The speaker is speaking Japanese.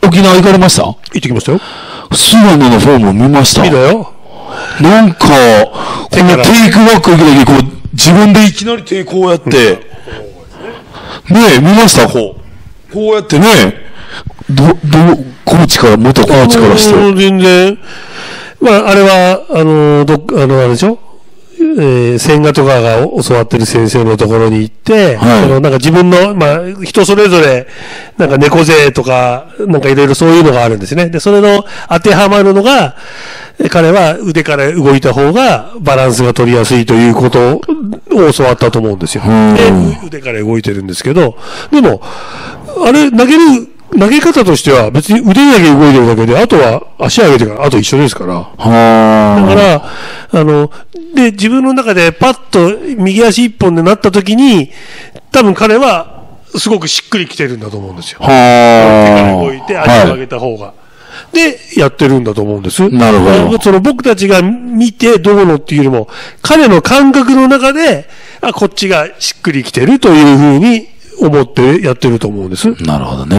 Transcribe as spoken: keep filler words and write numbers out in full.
沖縄行かれました？ 行ってきましたよ。 菅野のフォーム見ました。 見たよ。 なんか、このテイクバック行くだけ、こう、自分でいきなり手こうやって、ねえ、見ましたこう。こうやってね、ど、ど、コーチから、元コーチからして。 全然、まあ、あれは、あの、どあの、あれでしょえー、千賀とかが教わってる先生のところに行って、はい、あのなんか自分の、まあ、人それぞれ、なんか猫背とか、なんかいろいろそういうのがあるんですね。で、それの当てはまるのが、彼は腕から動いた方がバランスが取りやすいということを教わったと思うんですよ。で、腕から動いてるんですけど、でも、あれ、投げる、投げ方としては別に腕だけ動いてるだけで、あとは足上げてから、あと一緒ですから。だから、あの、で、自分の中でパッと右足一本でなった時に、多分彼はすごくしっくりきてるんだと思うんですよ。手から動いて足を上げた方が。はい、で、やってるんだと思うんです。 なるほど。 その僕たちが見てどうのっていうよりも、彼の感覚の中で、あ、こっちがしっくりきてるというふうに思ってやってると思うんです。 なるほどね。